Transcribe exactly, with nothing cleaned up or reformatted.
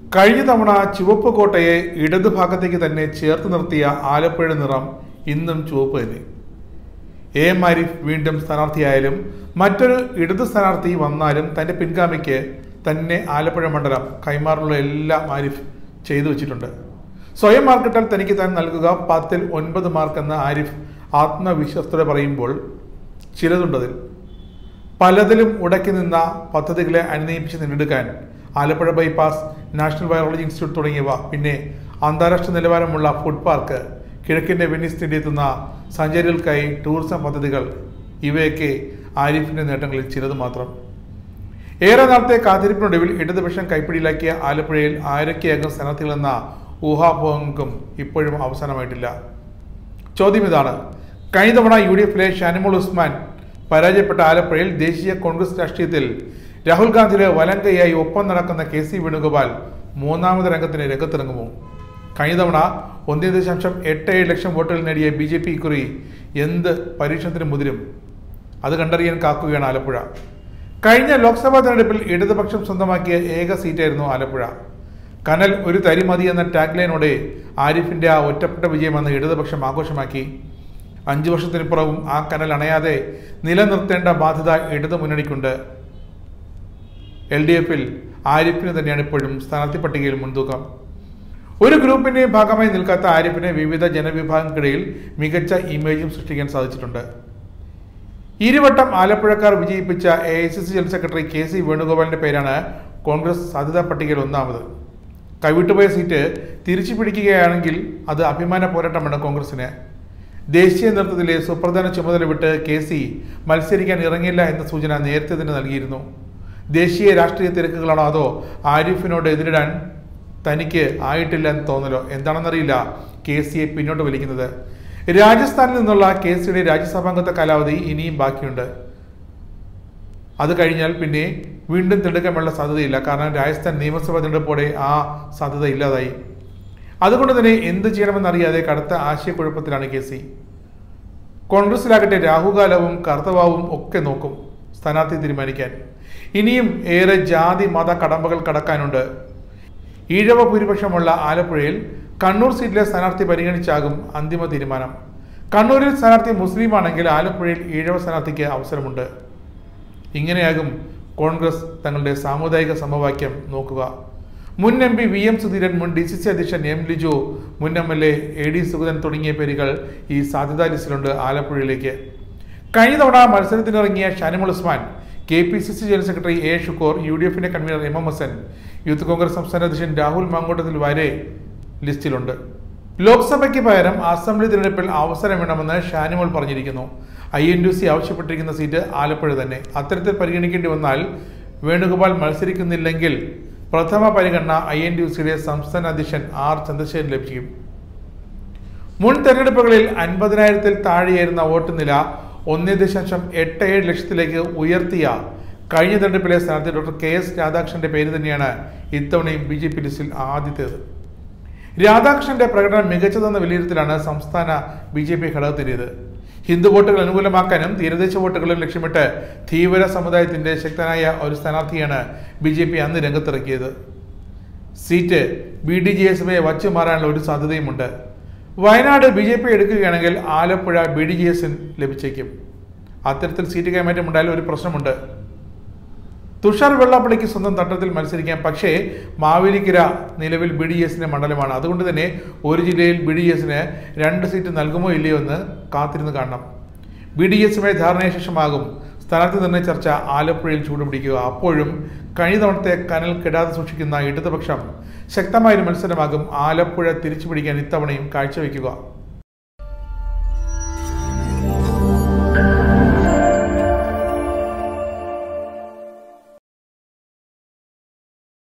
കഴിഞ്ഞ തവണ ചുവപ്പ് കോട്ടയെ ഇടതുഭാഗത്തേക്ക് തന്നെ ചേർത്ത് നിർത്തിയ ആലപ്പുഴ നിറം ഇന്നും ചുവപ്പ് തന്നെ. എ എം ആരിഫ് വീണ്ടും സ്ഥാനാർത്ഥിയായാലും മറ്റൊരു ഇടതു സ്ഥാനാർത്ഥി വന്നാലും തൻ്റെ പിൻഗാമിക്ക് തന്നെ ആലപ്പുഴ മണ്ഡലം കൈമാറുള്ള എല്ലാം ആരിഫ് ചെയ്തു വെച്ചിട്ടുണ്ട്. സ്വയം മാർക്കിട്ടാൽ തനിക്ക് താൻ നൽകുക പത്തിൽ ഒൻപത് മാർക്കെന്ന് ആരിഫ് ആത്മവിശ്വാസത്തോടെ പറയുമ്പോൾ ചിലതുണ്ടതിൽ. പലതിലും ഉടക്കി നിന്ന പദ്ധതികളെ അനുനയിപ്പിച്ച് നേടിയെടുക്കാൻ Alappuzha bypass, national virology institute തുടങ്ങിയവ, പിന്നെ അന്താരാഷ്ട്ര നിലവാരമുള്ള ഫുഡ് പാർക്ക്, കിഴക്കിൻ്റെ വെനീസ് തേടിയെത്തുന്ന സഞ്ചാരികൾക്കായി ടൂറിസം പദ്ധതികൾ, ഇവയൊക്കെ ആരിഫിൻ്റെ നേട്ടങ്ങളിൽ ചിലത് മാത്രം. ഏറെ നാളത്തെ കാത്തിരിപ്പിനൊടുവിൽ ഇടതുപക്ഷം കൈപ്പിടിയിലാക്കിയ ആലപ്പുഴയിൽ ആരൊക്കെയാകും സ്ഥാനാർത്ഥികളെന്ന ഊഹാപോഹങ്ങൾക്കും ഇപ്പോഴും അവസാനമായിട്ടില്ല. ചോദ്യം ഇതാണ്: കഴിഞ്ഞ തവണ യു ഡി എഫിലെ ഷാനിമോൾ ഉസ്മാൻ പരാജയപ്പെട്ട ആലപ്പുഴയിൽ ദേശീയ കോൺഗ്രസ് രാഷ്ട്രീയത്തിൽ രാഹുൽ ഗാന്ധിയുടെ വലങ്കയായി ഒപ്പം നടക്കുന്ന കെ സി വേണുഗോപാൽ മൂന്നാമത് രംഗത്തിന് രംഗത്തിറങ്ങുമോ? കഴിഞ്ഞ തവണ ഒന്നേ ദശാംശം എട്ട് ഏഴ് ലക്ഷം വോട്ടുകൾ നേടിയ ബി ജെ പി ഇക്കുറി എന്ത് പരീക്ഷണത്തിന് മുതിരും? അത് കണ്ടറിയാൻ കാക്കുകയാണ് ആലപ്പുഴ. കഴിഞ്ഞ ലോക്സഭാ തെരഞ്ഞെടുപ്പിൽ ഇടതുപക്ഷം സ്വന്തമാക്കിയ ഏക സീറ്റായിരുന്നു ആലപ്പുഴ. കനൽ ഒരു തരി മതി എന്ന ടാഗ്ലൈനോടെ ആരിഫിന്റെ ആ ഒറ്റപ്പെട്ട വിജയമെന്ന് ഇടതുപക്ഷം ആഘോഷമാക്കി. അഞ്ചു വർഷത്തിനിപ്പുറവും ആ കനൽ അണയാതെ നിലനിർത്തേണ്ട ബാധ്യത ഇടതു മുന്നണിക്കുണ്ട്. എൽ ഡി എഫിൽ ആരിഫിന് തന്നെയാണ് ഇപ്പോഴും സ്ഥാനാർത്ഥി പട്ടികയിൽ മുൻതൂക്കം. ഒരു ഗ്രൂപ്പിന്റെയും ഭാഗമായി നിൽക്കാത്ത ആരിഫിന് വിവിധ ജനവിഭാഗങ്ങൾക്കിടയിൽ മികച്ച ഇമേജും സൃഷ്ടിക്കാൻ സാധിച്ചിട്ടുണ്ട്. ഇരുവട്ടം ആലപ്പുഴക്കാർ വിജയിപ്പിച്ച A I C C general secretary K C വേണുഗോപാലിന്റെ പേരാണ് കോൺഗ്രസ് സാധ്യതാ പട്ടികയിൽ ഒന്നാമത്. കൈവിട്ടുപോയ സീറ്റ് തിരിച്ചു പിടിക്കുകയാണെങ്കിൽ അത് അഭിമാന പോരാട്ടമാണ് കോൺഗ്രസിന്. ദേശീയ നേതൃത്വത്തിലെ സുപ്രധാന ചുമതല വിട്ട് കെ സി മത്സരിക്കാൻ ഇറങ്ങില്ല എന്ന സൂചന നേരത്തെ തന്നെ നൽകിയിരുന്നു. ദേശീയ രാഷ്ട്രീയ തിരക്കുകളാണോ അതോ ആരിഫിനോട് എതിരിടാൻ തനിക്ക് ആയിട്ടില്ല എന്ന് തോന്നലോ എന്താണെന്നറിയില്ല കെ സിയെ പിന്നോട്ട് വലിക്കുന്നത്. രാജസ്ഥാനിൽ നിന്നുള്ള കെ സിയുടെ രാജ്യസഭാംഗത്വ കാലാവധി ഇനിയും ബാക്കിയുണ്ട്. അത് കഴിഞ്ഞാൽ പിന്നെ വീണ്ടും തിടുക്കമുള്ള സാധ്യതയില്ല. കാരണം രാജസ്ഥാൻ നിയമസഭാ തിരഞ്ഞെടുപ്പോടെ ആ സാധ്യത ഇല്ലാതായി. അതുകൊണ്ട് തന്നെ എന്ത് ചെയ്യണമെന്നറിയാതെ കടുത്ത ആശയക്കുഴപ്പത്തിലാണ് കെ സി. കോൺഗ്രസിലാകട്ടെ രാഹുകാലവും കർത്തവാവും ഒക്കെ നോക്കും സ്ഥാനാർത്ഥി തീരുമാനിക്കാൻ. ഇനിയും ഏറെ ജാതി മത കടമ്പകൾ കടക്കാനുണ്ട്. ഈഴവ ഭൂരിപക്ഷമുള്ള ആലപ്പുഴയിൽ കണ്ണൂർ സീറ്റിലെ സ്ഥാനാർത്ഥി പരിഗണിച്ചാകും അന്തിമ തീരുമാനം. കണ്ണൂരിൽ സ്ഥാനാർത്ഥി മുസ്ലിം ആണെങ്കിൽ ആലപ്പുഴയിൽ ഈഴവ സ്ഥാനാർത്ഥിക്ക് അവസരമുണ്ട്. ഇങ്ങനെയാകും കോൺഗ്രസ് തങ്ങളുടെ സാമുദായിക സമവാക്യം നോക്കുക. മുൻ M P V M Sudheeran, മുൻ ഡി സി സി അധ്യക്ഷൻ എം ലിജോ, മുൻ M L A A D Sugathan തുടങ്ങിയ പേരുകൾ ഈ സാധ്യതാ ലിസ്റ്റിലുണ്ട് ആലപ്പുഴയിലേക്ക്. കഴിഞ്ഞ തവണ മത്സരത്തിനിറങ്ങിയ Shanimol Usman, K P C C general secretary A Shukoor, U D എഫിന്റെ convener M M Hassan, youth Congress സംസ്ഥാന അധ്യക്ഷൻ രാഹുൽ മാങ്കോട്ടത്തിൽ വരെ ലിസ്റ്റിലുണ്ട്. ലോക്സഭയ്ക്ക് പകരം അസംബ്ലി തിരഞ്ഞെടുപ്പിൽ അവസരം വേണമെന്ന് ഷാനിമോൾ പറഞ്ഞിരിക്കുന്നു. ഐ എൻ ഡി സി ആവശ്യപ്പെട്ടിരിക്കുന്ന സീറ്റ് ആലപ്പുഴ തന്നെ. അത്തരത്തിൽ പരിഗണിക്കേണ്ടി വന്നാൽ വേണുഗോപാൽ മത്സരിക്കുന്നില്ലെങ്കിൽ പ്രഥമ പരിഗണന ഐ എൻ ഡി സിയുടെ സംസ്ഥാന അധ്യക്ഷൻ ആർ ചന്ദ്രശേഖരൻ ലഭിക്കും. മുൻ തെരഞ്ഞെടുപ്പുകളിൽ അൻപതിനായിരത്തിൽ താഴെയായിരുന്ന വോട്ട് നില ഒന്നേ ദശാംശം എട്ട് ഏഴ് ലക്ഷത്തിലേക്ക് ഉയർത്തിയ കഴിഞ്ഞ തെരഞ്ഞെടുപ്പിലെ സ്ഥാനാർത്ഥി ഡോക്ടർ കെ എസ് രാധാകൃഷ്ണന്റെ പേര് തന്നെയാണ് ഇത്തവണയും ബി ജെ പി ലിസ്റ്റിൽ ആദ്യത്തേത്. രാധാകൃഷ്ണന്റെ പ്രകടനം മികച്ചതെന്ന വിലയിരുത്തലാണ് സംസ്ഥാന ബി ജെ പി ഘടകത്തിൻ്റേത്. ഹിന്ദു വോട്ടുകൾ അനുകൂലമാക്കാനും തീരദേശ വോട്ടുകളും ലക്ഷ്യമിട്ട് ധീവര സമുദായത്തിന്റെ ശക്തനായ ഒരു സ്ഥാനാർത്ഥിയാണ് ബി ജെ പി അന്ന് രംഗത്തിറക്കിയത്. സീറ്റ് ബി ഡി ജെ എസുമായി വച്ചു മാറാനുള്ള ഒരു സാധ്യതയുമുണ്ട്. വയനാട് ബി ജെ പി എടുക്കുകയാണെങ്കിൽ ആലപ്പുഴ ബി ഡി ജെ എസിന് ലഭിച്ചേക്കും. അത്തരത്തിൽ സീറ്റ് കൈമാറ്റം ഉണ്ടായാലും ഒരു പ്രശ്നമുണ്ട്. തുഷാർ വെള്ളാപ്പള്ളിക്ക് സ്വന്തം തട്ടത്തിൽ മത്സരിക്കാം. പക്ഷേ മാവേലിക്കര നിലവിൽ ബി ഡി എസിന്റെ മണ്ഡലമാണ്. അതുകൊണ്ട് തന്നെ ഒരു ജില്ലയിൽ ബി ഡി എസിന് രണ്ട് സീറ്റ് നൽകുമോ ഇല്ലയോ എന്ന് കാത്തിരുന്ന് കാണണം. ബി ഡി എസുമായി ധാരണയ ശേഷമാകും സ്ഥാനാർത്ഥി നിർണയ ചർച്ച ആലപ്പുഴയിൽ ചൂടുപിടിക്കുക. അപ്പോഴും കഴിഞ്ഞ തവണത്തെ കനൽ കെടാതെ സൂക്ഷിക്കുന്ന ഇടതുപക്ഷം ശക്തമായൊരു മത്സരമാകും ആലപ്പുഴ തിരിച്ചുപിടിക്കാൻ ഇത്തവണയും കാഴ്ചവെക്കുക.